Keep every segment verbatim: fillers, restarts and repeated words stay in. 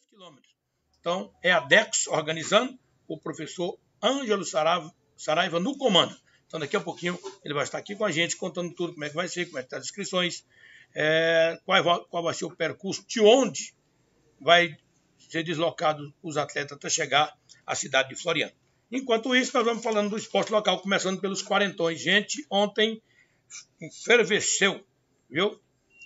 dez quilômetros. Então, é a Dex organizando, o professor Ângelo Saraiva, Saraiva no comando. Então, daqui a pouquinho, ele vai estar aqui com a gente, contando tudo, como é que vai ser, como é que estão as inscrições, é, qual, qual vai ser o percurso, de onde vai ser deslocado os atletas até chegar à cidade de Floriano. Enquanto isso, nós vamos falando do esporte local, começando pelos quarentões. Gente, ontem fervesceu, viu?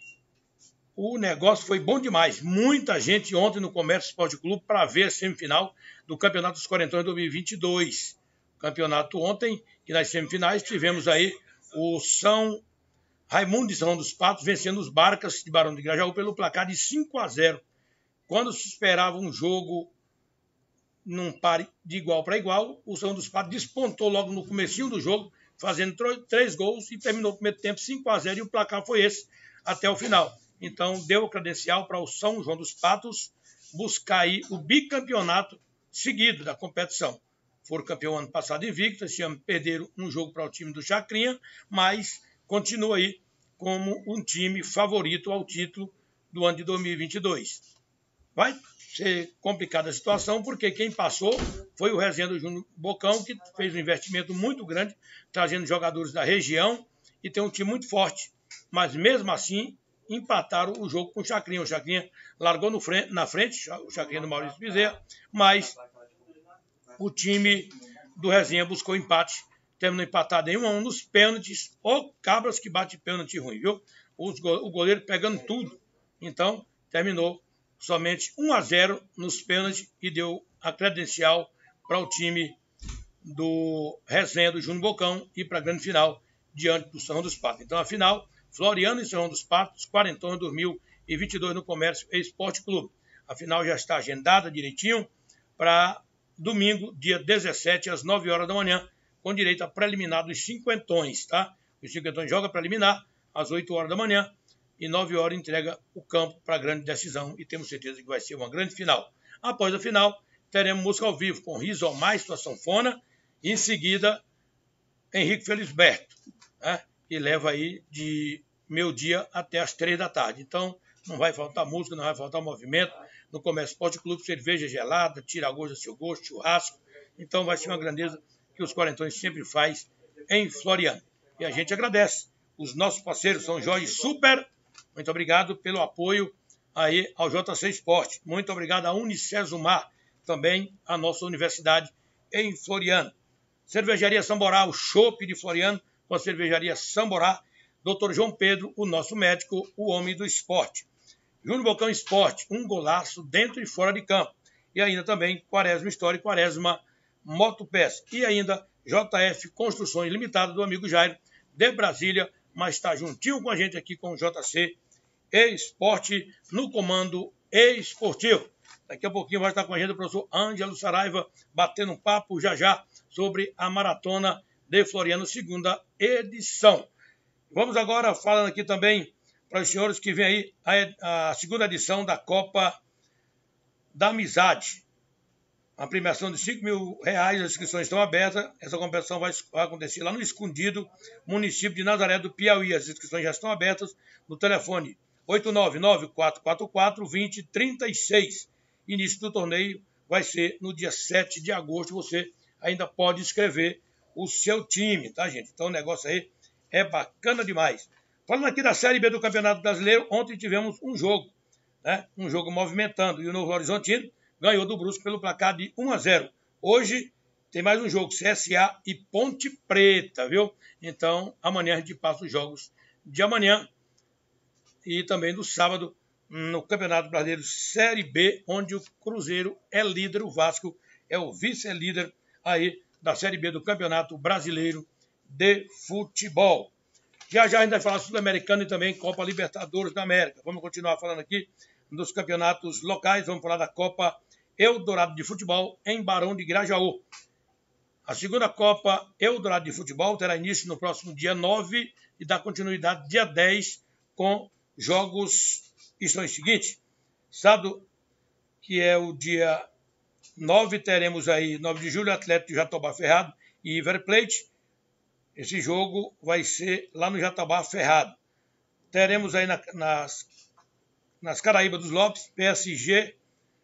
O negócio foi bom demais. Muita gente ontem no Comércio Esporte Clube para ver a semifinal do Campeonato dos Quarentões dois mil e vinte e dois. Campeonato ontem, e nas semifinais tivemos aí o São Raimundo de São dos Patos vencendo os Barcas de Barão de Grajaú pelo placar de cinco a zero. Quando se esperava um jogo num pare de igual para igual, o São dos Patos despontou logo no comecinho do jogo, fazendo três gols e terminou o primeiro tempo cinco a zero, e o placar foi esse até o final. Então, deu o credencial para o São João dos Patos buscar aí o bicampeonato seguido da competição. Foram campeão ano passado invicto, esse ano perderam um jogo para o time do Chacrinha, mas continua aí como um time favorito ao título do ano de dois mil e vinte e dois. Vai ser complicada a situação, porque quem passou foi o Resenha do Júnior Bocão, que fez um investimento muito grande, trazendo jogadores da região e tem um time muito forte. Mas mesmo assim, empataram o jogo com o Chacrinha. O Chacrinha largou no frente, na frente, o Chacrinha do Maurício Bezerra, mas o time do Resenha buscou empate, terminou empatado em um a um nos pênaltis. Ô cabras que bate pênalti ruim, viu? Os, o goleiro pegando tudo. Então, terminou somente um a zero nos pênaltis e deu a credencial para o time do Resenha do Júnior Bocão e para a grande final diante do São João dos Patos. Então, a final, Floriano e São João dos Patos, quarentões dois mil e vinte e dois no Comércio Esporte Clube. A final já está agendada direitinho para domingo, dia dezessete, às nove horas da manhã, com direito a preliminar dos cinquentões, tá? Os cinquentões jogam preliminar às oito horas da manhã e nove horas entrega o campo para a grande decisão e temos certeza que vai ser uma grande final. Após a final, teremos música ao vivo com Rizomar e sua sanfona e em seguida Henrique Felisberto, né? Que leva aí de meio-dia até as três da tarde. Então, não vai faltar música, não vai faltar movimento. No Comércio Esporte Clube, cerveja gelada, tira gosto do seu gosto, churrasco. Então, vai ser uma grandeza que os quarentões sempre faz em Floriano. E a gente agradece. Os nossos parceiros São Jorge Super. Muito obrigado pelo apoio aí ao J C Esporte. Muito obrigado à Unicesumar, também a nossa universidade em Floriano. Cervejaria Samborá, o chopp de Floriano, com a cervejaria Samborá. doutor João Pedro, o nosso médico, o homem do esporte. Júnior Bocão Esporte, um golaço dentro e fora de campo. E ainda também Quaresma História e Quaresma Motopeça. E ainda J F Construções Limitada, do amigo Jairo, de Brasília, mas está juntinho com a gente aqui com o J C Esporte no comando esportivo. Daqui a pouquinho vai estar com a gente o professor Ângelo Saraiva, batendo um papo já já sobre a Maratona de Floriano, segunda edição. Vamos agora falando aqui também para os senhores que vem aí a, a segunda edição da Copa da Amizade. A premiação de cinco mil reais, as inscrições estão abertas. Essa competição vai, vai acontecer lá no Escondido, município de Nazaré do Piauí. As inscrições já estão abertas no telefone oito nove nove, quatro quatro quatro, dois zero três seis. Início do torneio vai ser no dia sete de agosto. Você ainda pode inscrever o seu time, tá, gente? Então o negócio aí é bacana demais. Falando aqui da Série B do Campeonato Brasileiro, ontem tivemos um jogo, né? Um jogo movimentando. E o Novo Horizontino ganhou do Brusque pelo placar de um a zero. Hoje tem mais um jogo, C S A e Ponte Preta, viu? Então, amanhã a gente passa os jogos de amanhã e também do sábado no Campeonato Brasileiro Série B, onde o Cruzeiro é líder, o Vasco é o vice-líder aí da Série B do Campeonato Brasileiro de Futebol. Já já a gente vai falar Sul-Americano e também Copa Libertadores da América. Vamos continuar falando aqui dos campeonatos locais. Vamos falar da Copa Eldorado de Futebol em Barão de Grajaú. A segunda Copa Eldorado de Futebol terá início no próximo dia nove e dá continuidade dia dez com jogos que são os seguintes. Sábado, que é o dia nove, teremos aí nove de julho, Atlético de Jatobá Ferrado e River Plate. Esse jogo vai ser lá no Jatobá Ferrado. Teremos aí na, nas, nas Caraíbas dos Lopes, P S G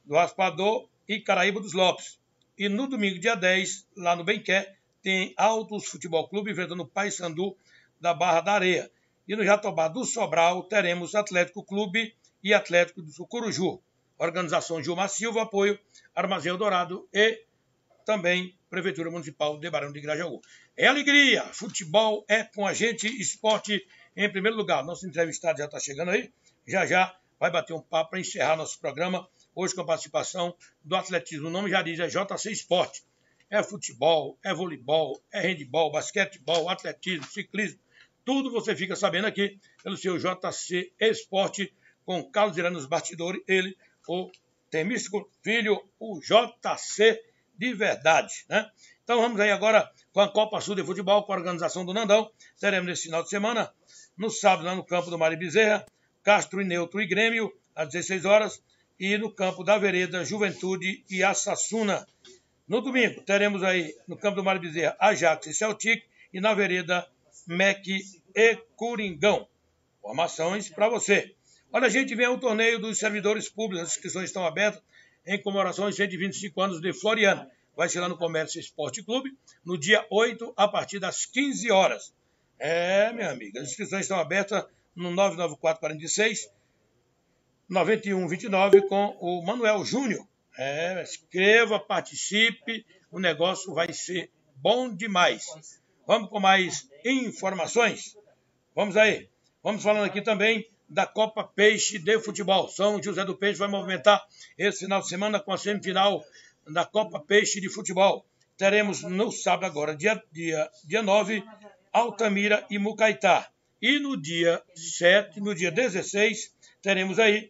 do Raspador e Caraíba dos Lopes. E no domingo, dia dez, lá no Benqué, tem Altos Futebol Clube enfrentando o Paysandu da Barra da Areia. E no Jatobá do Sobral teremos Atlético Clube e Atlético do Sucuruju. Organização Gilmar Silva, apoio Armazém Eldorado e também Prefeitura Municipal de Barão de Grajaú. É alegria, futebol é com a gente, esporte em primeiro lugar. Nosso entrevistado já está chegando aí, já já vai bater um papo para encerrar nosso programa, hoje com a participação do atletismo. O nome já diz, é J C Esporte. É futebol, é voleibol, é handebol, basquetebol, atletismo, ciclismo, tudo você fica sabendo aqui pelo seu J C Esporte, com Carlos Irã nos bastidores, ele, o Temístico Filho, o J C de verdade, né? Então vamos aí agora com a Copa Sul de Futebol, com a organização do Nandão. Teremos nesse final de semana, no sábado, lá no campo do Mário Bezerra, Castro e Neutro e Grêmio, às dezesseis horas, e no campo da Vereda, Juventude e Assasuna. No domingo, teremos aí, no campo do Mário Bezerra, Ajax e Celtic, e na Vereda, M E C e Coringão. Informações para você. Olha, a gente vem ao torneio dos servidores públicos, as inscrições estão abertas, em comemoração aos cento e vinte e cinco anos de Floriano. Vai ser lá no Comércio Esporte Clube, no dia oito, a partir das quinze horas. É, minha amiga, as inscrições estão abertas no nove nove quatro, quatro seis, nove um dois nove com o Manuel Júnior. É, escreva, participe, o negócio vai ser bom demais. Vamos com mais informações? Vamos aí. Vamos falando aqui também da Copa Peixe de Futebol. São José do Peixe vai movimentar esse final de semana com a semifinal da Copa Peixe de Futebol. Teremos no sábado agora, dia, dia, dia nove, Altamira e Mucaitá. E no dia sete, no dia dezesseis, teremos aí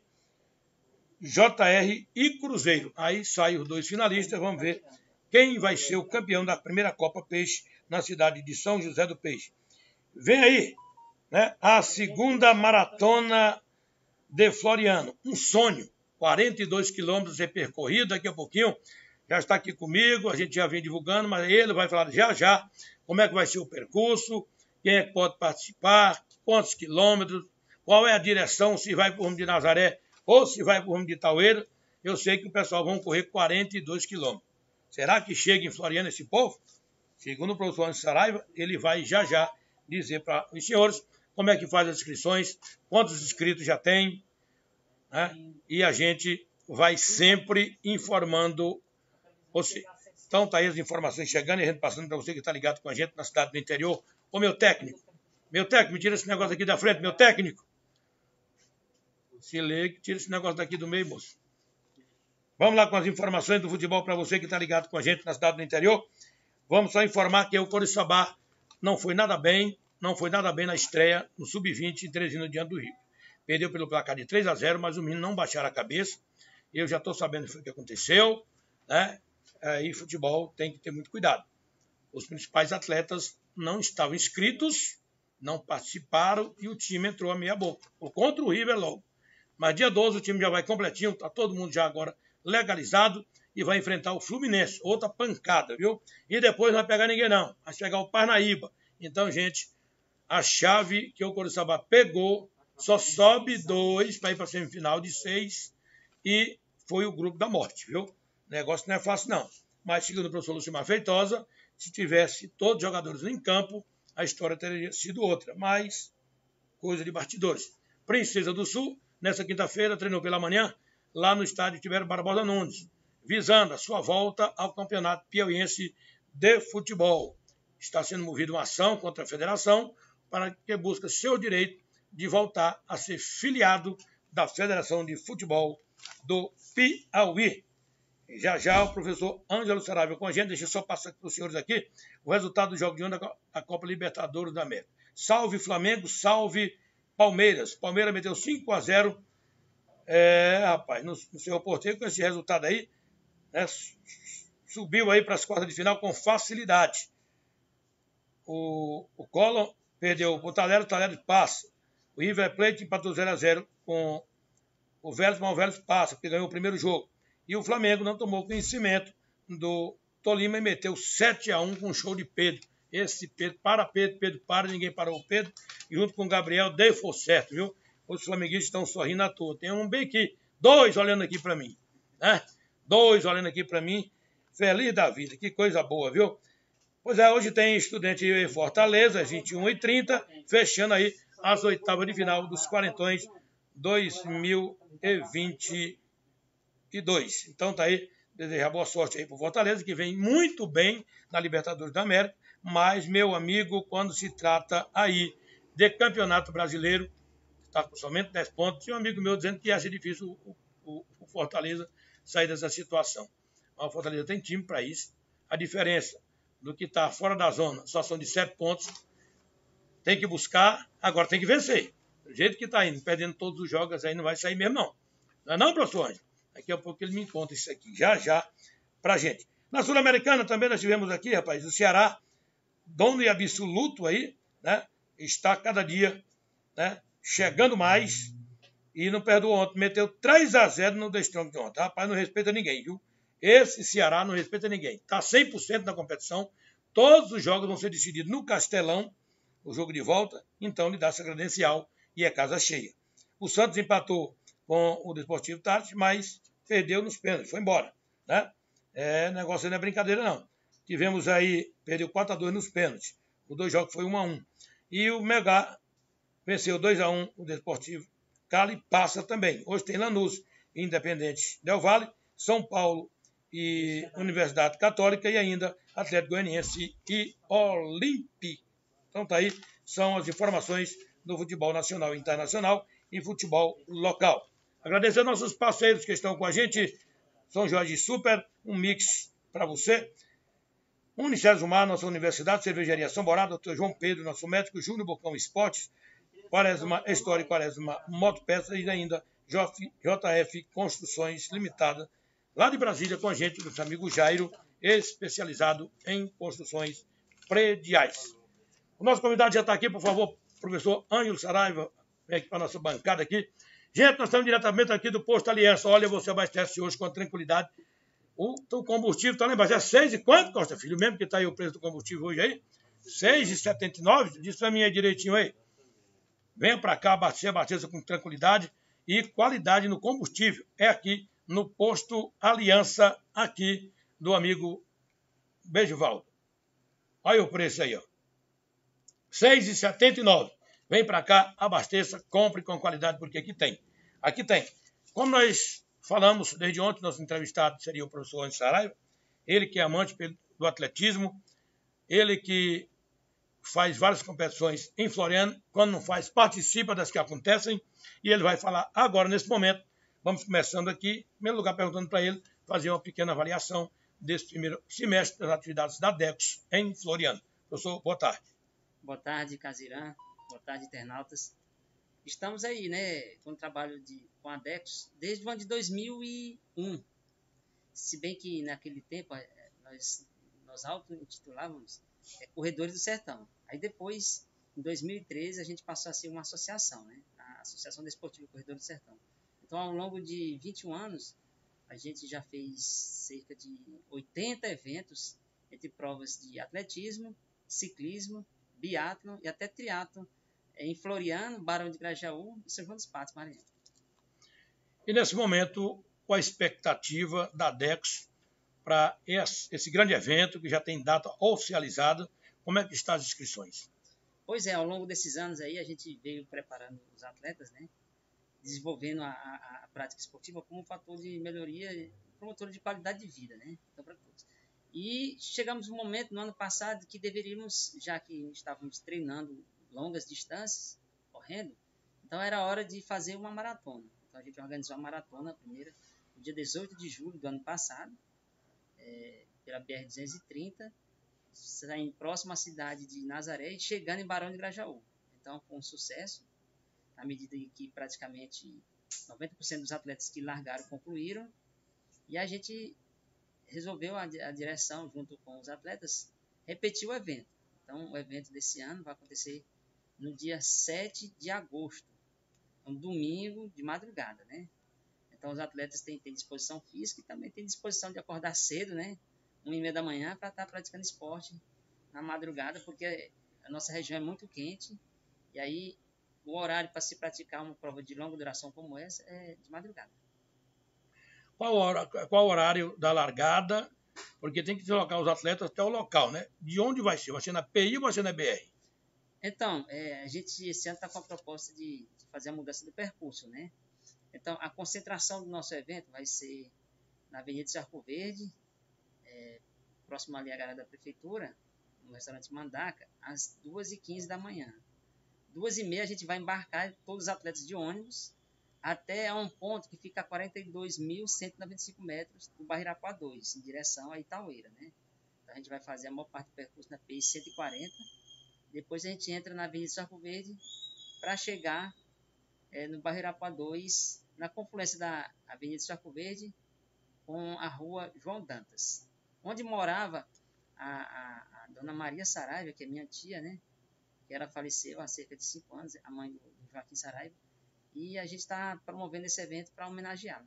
J R e Cruzeiro. Aí saem os dois finalistas, vamos ver quem vai ser o campeão da primeira Copa Peixe na cidade de São José do Peixe. Vem aí, né, a segunda maratona de Floriano. Um sonho, quarenta e dois quilômetros de percorrido, daqui a pouquinho já está aqui comigo, a gente já vem divulgando, mas ele vai falar já já como é que vai ser o percurso, quem é que pode participar, quantos quilômetros, qual é a direção, se vai para o rumo de Nazaré ou se vai para o rumo de Taueira. Eu sei que o pessoal vai correr quarenta e dois quilômetros. Será que chega em Floriano esse povo? Segundo o professor Anjo Saraiva, ele vai já já dizer para os senhores como é que faz as inscrições, quantos inscritos já tem, né? E a gente vai sempre informando você. Então tá aí as informações chegando e a gente passando para você que está ligado com a gente na cidade do interior. Ô meu técnico, meu técnico, me tira esse negócio aqui da frente, meu técnico. Se liga, tira esse negócio daqui do meio, moço. Vamos lá com as informações do futebol para você que está ligado com a gente na cidade do interior. Vamos só informar que o Coriçaba não foi nada bem, não foi nada bem na estreia no sub vinte em Teresina diante do Rio. Perdeu pelo placar de três a zero, mas o menino não baixaram a cabeça. Eu já estou sabendo o que aconteceu, né? Aí futebol tem que ter muito cuidado. Os principais atletas não estavam inscritos, não participaram e o time entrou a meia boca. Contra o River logo. Mas dia doze o time já vai completinho, está todo mundo já agora legalizado e vai enfrentar o Fluminense. Outra pancada, viu? E depois não vai pegar ninguém não, vai pegar o Parnaíba. Então, gente, a chave que o Coriçaba pegou, só sobe dois para ir para a semifinal de seis e foi o grupo da morte, viu? O negócio não é fácil não. Mas, segundo o professor Lucimar Feitosa, se tivesse todos os jogadores em campo, a história teria sido outra. Mas, coisa de bastidores. Princesa do Sul, nessa quinta-feira, treinou pela manhã, lá no estádio Tibério Barbosa Nunes, visando a sua volta ao Campeonato Piauiense de Futebol. Está sendo movida uma ação contra a federação para que busque seu direito de voltar a ser filiado da Federação de Futebol do Piauí. Já já o professor Ângelo Saraiva com a gente. Deixa eu só passar para os senhores aqui o resultado do jogo de ontem da Copa Libertadores da América. Salve Flamengo, salve Palmeiras. Palmeiras meteu cinco a zero. É, rapaz, no, no seu porteiro com esse resultado aí, né, subiu aí para as quartas de final com facilidade. O, o Collor perdeu o Talheres, o Talheres passa. O River Plate empatou zero a zero com o Vélez, mas o Vélez passa, porque ganhou o primeiro jogo. E o Flamengo não tomou conhecimento do Tolima e meteu sete a um com um show de Pedro. Esse Pedro, para Pedro, Pedro para, ninguém parou o Pedro. E junto com o Gabriel, deu for certo, viu? Os flamenguistas estão sorrindo à toa. Tem um bem aqui, dois olhando aqui para mim. né? Dois olhando aqui para mim, feliz da vida, que coisa boa, viu? Pois é, hoje tem Estudante em Fortaleza, às vinte e uma e trinta, fechando aí as oitavas de final dos Quarentões dois mil e vinte e dois. Então tá aí, desejar boa sorte aí pro Fortaleza, que vem muito bem na Libertadores da América, mas, meu amigo, quando se trata aí de Campeonato Brasileiro, está com somente dez pontos, tinha um amigo meu dizendo que ia ser difícil o, o, o Fortaleza sair dessa situação. Mas o Fortaleza tem time para isso. A diferença do que está fora da zona, só são de sete pontos, tem que buscar, agora tem que vencer. Do jeito que está indo, perdendo todos os jogos, aí não vai sair mesmo, não. Não é não, professor Ângelo? Daqui a pouco ele me conta isso aqui, já, já, pra gente. Na Sul-Americana também nós tivemos aqui, rapaz, o Ceará, dono e absoluto aí, né? Está cada dia, né, chegando mais e não perdoou ontem. Meteu três a zero no The Strong de ontem. Rapaz, não respeita ninguém, viu? Esse Ceará não respeita ninguém. Está cem por cento na competição. Todos os jogos vão ser decididos no Castelão, o jogo de volta. Então ele dá essa credencial e é casa cheia. O Santos empatou com o Desportivo Tarte, mas perdeu nos pênaltis, foi embora, né? É, negócio não é brincadeira, não. Tivemos aí, perdeu quatro a dois nos pênaltis. Os dois jogos foi um a um. E o Melgar venceu dois a um o Desportivo Cali, passa também. Hoje tem Lanús, Independente Del Valle, São Paulo e Universidade Católica e ainda Atlético Goianiense e Olímpico. Então tá aí, são as informações do futebol nacional e internacional e futebol local. Agradecer aos nossos parceiros que estão com a gente. São Jorge Super, um mix para você. Unicésio Mar, nossa universidade, Cervejaria São Borado, doutor João Pedro, nosso médico, Júnior Bocão Esportes, Quaresma História, Quaresma Motopeça e ainda J F Construções Limitada, lá de Brasília, com a gente, nosso amigo Jairo, especializado em construções prediais. O nosso convidado já está aqui, por favor, professor Ângelo Saraiva, vem aqui para a nossa bancada aqui. Gente, nós estamos diretamente aqui do Posto Aliança. Olha, você abastece hoje com tranquilidade. O, o combustível está lá embaixo. É seis e quanto, Costa Filho? Mesmo que está aí o preço do combustível hoje aí? seis e setenta e nove? Diz para mim aí direitinho aí. Venha para cá, abasteça, abasteça com tranquilidade e qualidade no combustível. É aqui no Posto Aliança, aqui do amigo Beijovaldo. Olha o preço aí, ó. seis e setenta e nove. Vem para cá, abasteça, compre com qualidade, porque aqui tem. Aqui tem. Como nós falamos desde ontem, nosso entrevistado seria o professor Ângelo Saraiva, ele que é amante do atletismo, ele que faz várias competições em Floriano, quando não faz, participa das que acontecem, e ele vai falar agora, nesse momento. Vamos começando aqui, em primeiro lugar, perguntando para ele, fazer uma pequena avaliação desse primeiro semestre das atividades da DECOS em Floriano. Professor, boa tarde. Boa tarde, Casirã. Boa tarde, internautas. Estamos aí, né, com o trabalho de, com a DECOS desde o ano de dois mil e um. Se bem que naquele tempo nós, nós auto-intitulávamos é, Corredores do Sertão. Aí depois, em dois mil e treze, a gente passou a ser uma associação, né, a Associação Desportiva Corredores do Sertão. Então, ao longo de vinte e um anos, a gente já fez cerca de oitenta eventos entre provas de atletismo, ciclismo, biatlon e até triatlon em Floriano, Barão de Grajaú e São João dos Patos, Maranhão. E nesse momento, qual a expectativa da DECOS para esse grande evento que já tem data oficializada? Como é que estão as inscrições? Pois é, ao longo desses anos aí a gente veio preparando os atletas, né, desenvolvendo a, a, a prática esportiva como um fator de melhoria, promotor de qualidade de vida, né, então para todos. E chegamos no momento, no ano passado, que deveríamos, já que estávamos treinando longas distâncias, correndo, então era hora de fazer uma maratona. Então a gente organizou a maratona, a primeira, no dia dezoito de julho do ano passado, é, pela B R duzentos e trinta, saindo próximo à cidade de Nazaré e chegando em Barão de Grajaú. Então, com sucesso, à medida que praticamente noventa por cento dos atletas que largaram concluíram, e a gente resolveu, a, a direção, junto com os atletas, repetir o evento. Então, o evento desse ano vai acontecer no dia sete de agosto, um domingo de madrugada, né? Então, os atletas têm, têm disposição física e também têm disposição de acordar cedo, né? uma e meia da manhã, para estar praticando esporte na madrugada, porque a nossa região é muito quente, e aí o horário para se praticar uma prova de longa duração como essa é de madrugada. Qual, hora, qual horário da largada? Porque tem que deslocar os atletas até o local, né? De onde vai ser? Vai ser na P I ou vai ser na B R? Então, é, a gente esse ano está com a proposta de, de fazer a mudança do percurso, né? Então, a concentração do nosso evento vai ser na Avenida de Arco Verde, é, próximo ali à garagem da Prefeitura, no restaurante Mandaca, às duas e quinze da manhã. duas e meia a gente vai embarcar todos os atletas de ônibus até um ponto que fica a quarenta e dois mil cento e noventa e cinco metros do bairro Irapuá dois, em direção a Itaueira, né? Então, a gente vai fazer a maior parte do percurso na P I cento e quarenta, depois a gente entra na Avenida de Arco Verde para chegar é, no bairro Irapuá dois, na confluência da Avenida de Arco Verde com a rua João Dantas, onde morava a, a, a dona Maria Saraiva, que é minha tia, né? Que ela faleceu há cerca de cinco anos, a mãe do Joaquim Saraiva, e a gente está promovendo esse evento para homenageá-la.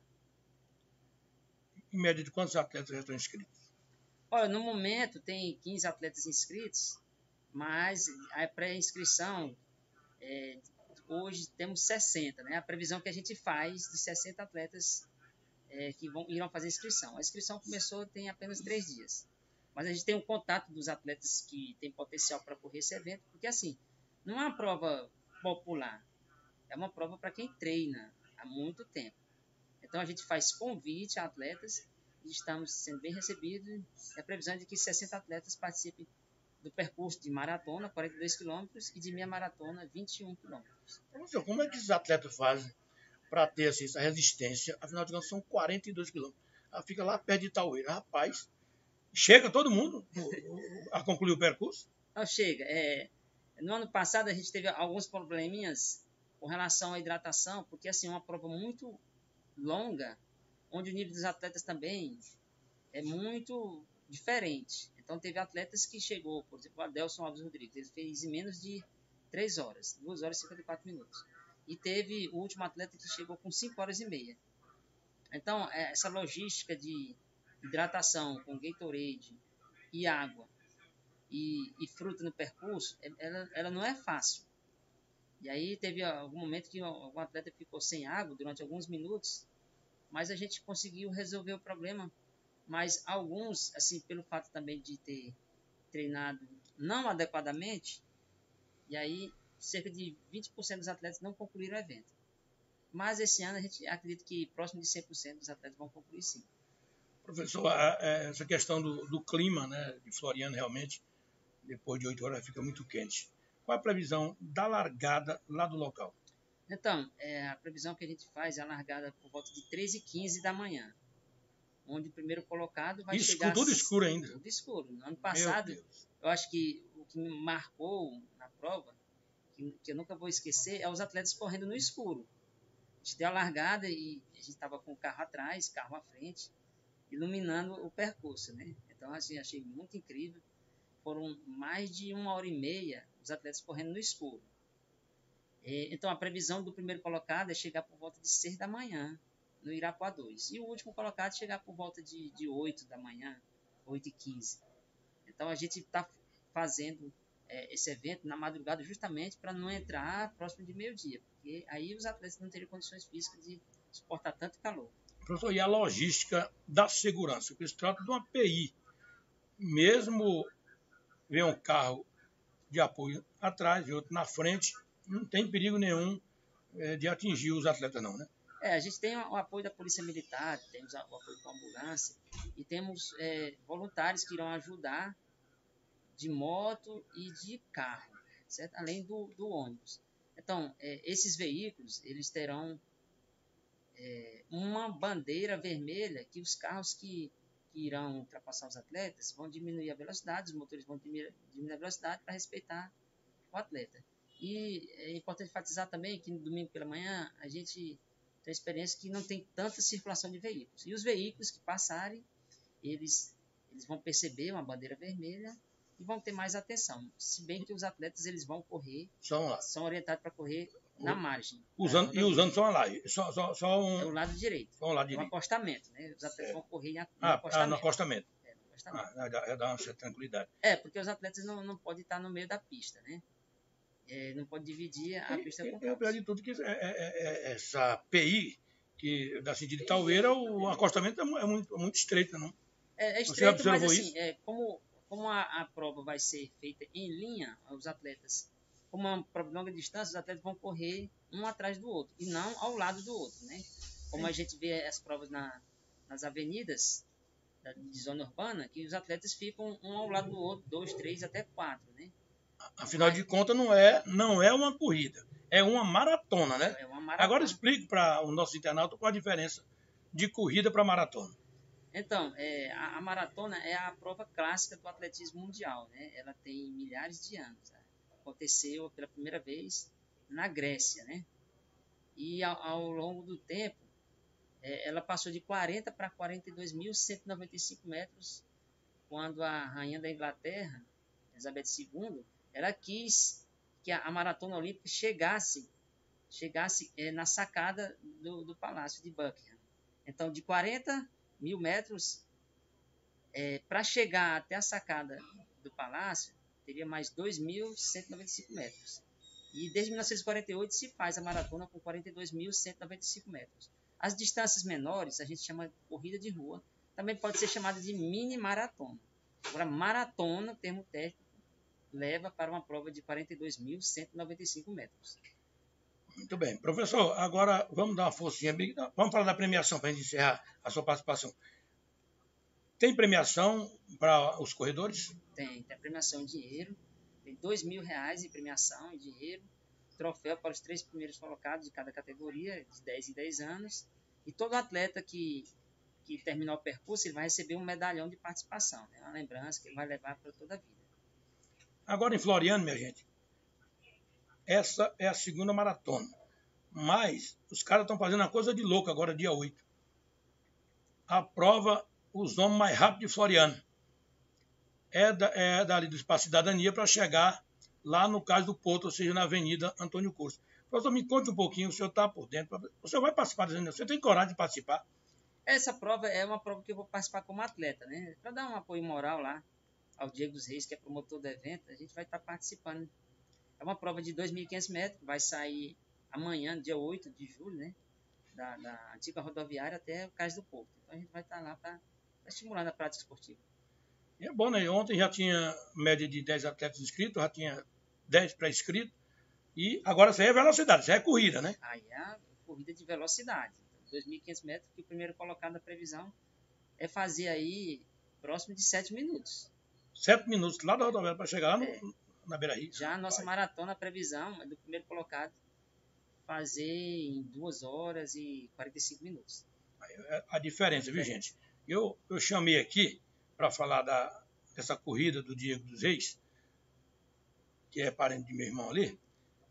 Em média de quantos atletas já estão inscritos? Olha, no momento tem quinze atletas inscritos, mas a pré-inscrição, é, hoje temos sessenta, né? A previsão que a gente faz de sessenta atletas é, que vão, irão fazer inscrição. A inscrição começou tem apenas três dias. Mas a gente tem um contato dos atletas que têm potencial para correr esse evento, porque assim, não é uma prova popular, é uma prova para quem treina há muito tempo. Então a gente faz convite a atletas e estamos sendo bem recebidos. E a previsão é de que sessenta atletas participem do percurso de maratona, quarenta e dois quilômetros, e de meia maratona, vinte e um quilômetros. Professor, como é que esses atletas fazem para ter assim, essa resistência? Afinal de contas, são quarenta e dois quilômetros. Ela fica lá perto de Itaueira. Rapaz, chega todo mundo a concluir o percurso? Não, chega. É, no ano passado a gente teve alguns probleminhas com relação à hidratação, porque assim, é uma prova muito longa, onde o nível dos atletas também é muito diferente. Então teve atletas que chegou, por exemplo, o Adelson Alves Rodrigues, ele fez em menos de três horas, duas horas e cinquenta e quatro minutos. E teve o último atleta que chegou com cinco horas e meia. Então, essa logística de hidratação com Gatorade e água e, e fruta no percurso, ela, ela não é fácil. E aí teve algum momento que algum atleta ficou sem água durante alguns minutos, mas a gente conseguiu resolver o problema. Mas alguns, assim, pelo fato também de ter treinado não adequadamente, e aí cerca de vinte por cento dos atletas não concluíram o evento. Mas esse ano a gente acredita que próximo de cem por cento dos atletas vão concluir sim. Professor, essa questão do, do clima, né, de Floriano, realmente, depois de oito horas fica muito quente. Qual a previsão da largada lá do local? Então, é, a previsão que a gente faz é a largada por volta de treze e quinze da manhã, onde o primeiro colocado vai Isso, chegar... tudo escuro ainda. Tudo escuro. No ano passado, eu acho que o que me marcou na prova, que, que eu nunca vou esquecer, é os atletas correndo no escuro. A gente deu a largada e a gente estava com o carro atrás, carro à frente, iluminando o percurso, né? Então, assim, achei muito incrível. Foram mais de uma hora e meia os atletas correndo no escuro. E, então, a previsão do primeiro colocado é chegar por volta de seis da manhã, no Irapuá dois. E o último colocado chegar por volta de, de oito da manhã, oito e quinze. Então, a gente está fazendo é, esse evento na madrugada justamente para não entrar próximo de meio-dia, porque aí os atletas não teriam condições físicas de suportar tanto calor. Professor, e a logística da segurança? Porque se trata de uma P I. Mesmo vem um carro de apoio atrás e outro na frente, não tem perigo nenhum é, de atingir os atletas não, né? É, a gente tem o apoio da Polícia Militar, temos o apoio com a ambulância e temos é, voluntários que irão ajudar de moto e de carro, certo? Além do, do ônibus. Então, é, esses veículos, eles terão é, uma bandeira vermelha que os carros que, que irão ultrapassar os atletas vão diminuir a velocidade, os motores vão diminuir, diminuir a velocidade para respeitar o atleta. E é importante enfatizar também que no domingo pela manhã a gente tem experiência que não tem tanta circulação de veículos. E os veículos que passarem, eles, eles vão perceber uma bandeira vermelha e vão ter mais atenção. Se bem que os atletas eles vão correr, são, lá. são orientados para correr na margem. Usando, e usando só uma live. Só, só, só um... É o lado direito. Só um lado é direito. um acostamento. Né? Os atletas é. vão correr em, ah, acostamento. Ah, no acostamento. É, no acostamento. Ah, já dá uma certa tranquilidade. É, porque os atletas não, não podem estar no meio da pista, né? É, não pode dividir a e, pista com o carro. E o pior de tudo é que é, é, é, essa P I que da Cindy de Taueira, o acostamento é muito, é muito estreito, não? É, é Você estreito, mas observou assim, isso? é, como, como a, a prova vai ser feita em linha, os atletas, como é uma prova de longa distância, os atletas vão correr um atrás do outro, e não ao lado do outro, né? Como a gente vê as provas na, nas avenidas da, de zona urbana, que os atletas ficam um ao lado do outro, dois, três, até quatro, né? Afinal de contas, não é, não é uma corrida, é uma maratona, né? É uma maratona. Agora explique para o nosso internauta qual a diferença de corrida para maratona. Então, é, a, a maratona é a prova clássica do atletismo mundial, né? Ela tem milhares de anos. Né? Aconteceu pela primeira vez na Grécia, né? E ao, ao longo do tempo, é, ela passou de quarenta para quarenta e dois mil cento e noventa e cinco metros, quando a rainha da Inglaterra, Elizabeth segunda, ela quis que a, a maratona olímpica chegasse, chegasse é, na sacada do, do Palácio de Buckingham. Então, de quarenta mil metros, é, para chegar até a sacada do Palácio, teria mais dois mil cento e noventa e cinco metros. E desde mil novecentos e quarenta e oito se faz a maratona com quarenta e dois mil cento e noventa e cinco metros. As distâncias menores a gente chama de corrida de rua, também pode ser chamada de mini maratona. Agora, maratona, termo técnico, leva para uma prova de quarenta e dois mil cento e noventa e cinco metros. Muito bem. Professor, agora vamos dar uma forcinha. Vamos falar da premiação para a gente encerrar a sua participação. Tem premiação para os corredores? Tem, tem a premiação em dinheiro, tem dois mil reais em premiação em dinheiro, troféu para os três primeiros colocados de cada categoria, de dez em dez anos, e todo atleta que, que terminar o percurso, ele vai receber um medalhão de participação, né? Uma lembrança que ele vai levar para toda a vida. Agora em Floriano, minha gente, essa é a segunda maratona, mas os caras estão fazendo uma coisa de louco agora, dia oito. A prova, os homens mais rápidos de Floriano. É, da, é dali do Espaço Cidadania para chegar lá no Cais do Porto, ou seja, na Avenida Antônio Curso. Professor, me conte um pouquinho, o senhor está por dentro. O senhor vai participar dessa reunião? Você tem coragem de participar? Essa prova é uma prova que eu vou participar como atleta, né? Para dar um apoio moral lá ao Diego dos Reis, que é promotor do evento, a gente vai estar participando. É uma prova de dois mil e quinhentos metros, vai sair amanhã, dia oito de julho, né? Da, da antiga rodoviária até o Cais do Porto. Então a gente vai estar lá para estimular a prática esportiva. E é bom, né? Ontem já tinha média de dez atletas inscritos, já tinha dez pré-inscritos. E agora isso aí é velocidade, isso aí é corrida, né? Aí é a corrida de velocidade. dois mil e quinhentos metros, que o primeiro colocado da previsão é fazer aí próximo de sete minutos. Sete minutos lá da rodoviária para chegar lá no, é, na Beira-Rio. Já a nossa maratona, a previsão é do primeiro colocado fazer em duas horas e quarenta e cinco minutos. A diferença, viu, gente? Eu, eu chamei aqui para falar da, dessa corrida do Diego dos Reis, que é parente de meu irmão ali.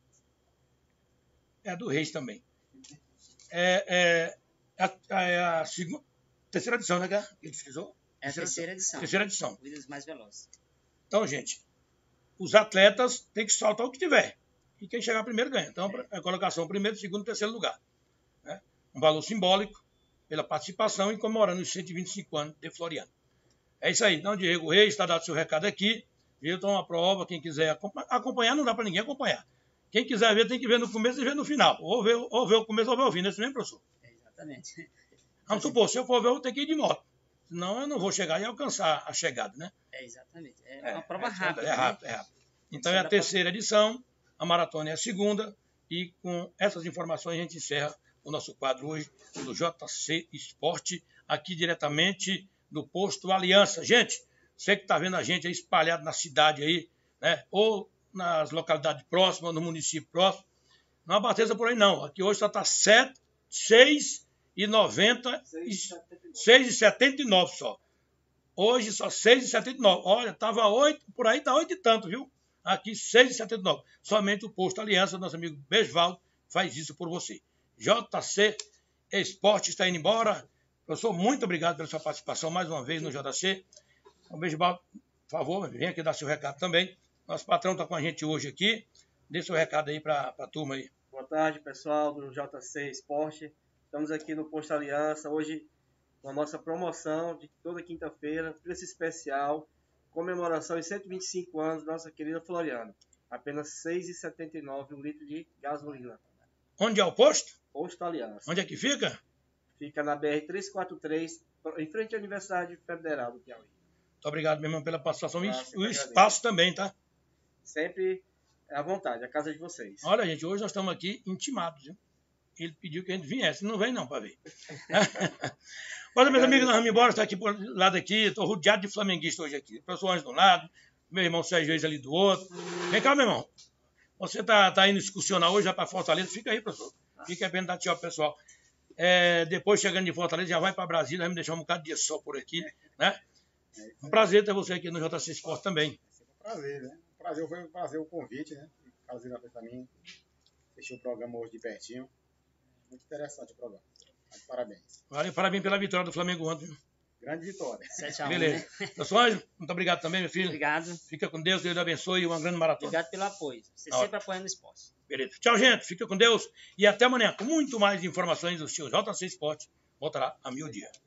É do Reis também. É, é, a, é a segunda, terceira edição, né, que ele precisou? É a terceira edição. Terceira edição. Corridas mais velozes. Então, gente, os atletas têm que saltar o que tiver. E quem chegar primeiro ganha. Então, é a colocação primeiro, segundo e terceiro lugar. Né? Um valor simbólico pela participação e comemorando os cento e vinte e cinco anos de Floriano. É isso aí. Então, Diego Reis, está dado seu recado aqui. Então, uma prova, quem quiser acompanhar, acompanhar não dá para ninguém acompanhar. Quem quiser ver, tem que ver no começo e ver no final. Ou ver, ou ver o começo ou ver o fim. Não é isso mesmo, professor? É, exatamente. Vamos supor, se eu for ver, eu vou ter que ir de moto. Senão eu não vou chegar e alcançar a chegada, né? É, exatamente. É uma é, prova é, rápida. É rápido, né? é rápido. Então é a terceira edição, a maratona é a segunda, e com essas informações a gente encerra o nosso quadro hoje do J C Esporte, aqui diretamente do Posto Aliança. Gente, você que está vendo a gente aí espalhado na cidade aí, né? Ou nas localidades próximas, no município próximo, não abasteça por aí não. Aqui hoje só está seis e noventa, seis e setenta e nove só. Hoje só seis e setenta e nove. Olha, estava oito, por aí está oito e tanto, viu? Aqui seis e setenta e nove. Somente o Posto Aliança, nosso amigo Besvaldo, faz isso por você. J C Esporte está indo embora. Professor, muito obrigado pela sua participação mais uma vez no J C. Então, Besvaldo, por favor, venha aqui dar seu recado também. Nosso patrão está com a gente hoje aqui. Dê seu recado aí para a turma aí. Boa tarde, pessoal do J C Esporte. Estamos aqui no Posto Aliança, hoje com a nossa promoção de toda quinta-feira, preço especial, comemoração de cento e vinte e cinco anos da nossa querida Floriano. Apenas seis reais e setenta e nove centavos um litro de gasolina. Onde é o posto? Posto Aliança. Onde é que fica? Fica na B R trezentos e quarenta e três, em frente à Universidade Federal do Piauí. Muito obrigado, meu irmão, pela participação e Nossa, o eu espaço também, tá? Sempre à vontade, a casa de vocês. Olha, gente, hoje nós estamos aqui intimados, viu? Ele pediu que a gente viesse. Não vem não para ver. Olha, meus amigos, nós vamos embora. Está aqui por lado aqui. Estou rodeado de flamenguistas hoje aqui. O professor Anjo de um lado, meu irmão Sérgio Reis ali do outro. Vem cá, meu irmão. Você está tá indo excursionar hoje já para Fortaleza? Fica aí, professor. Fica bem dar tchau, pessoal. É, depois, chegando de Fortaleza, já vai para Brasília. Vai me deixar um bocado de sol por aqui, né? Um prazer ter você aqui no J C Esporte também. Um prazer, né? Um prazer, foi um prazer o convite, né? Prazer para mim. Fechei o programa hoje de pertinho. Muito interessante o programa. Parabéns. Valeu, parabéns pela vitória do Flamengo ontem. Grande vitória. sete a um, beleza. Né? Professor Ângelo, muito obrigado também, meu filho. Obrigado. Fica com Deus, Deus lhe abençoe e uma grande maratona. Obrigado pelo apoio. Você Tá sempre apoiando o esporte. Beleza. Tchau, gente. Fica com Deus e até amanhã com muito mais informações do seu J C Esporte. Voltará a meio-dia.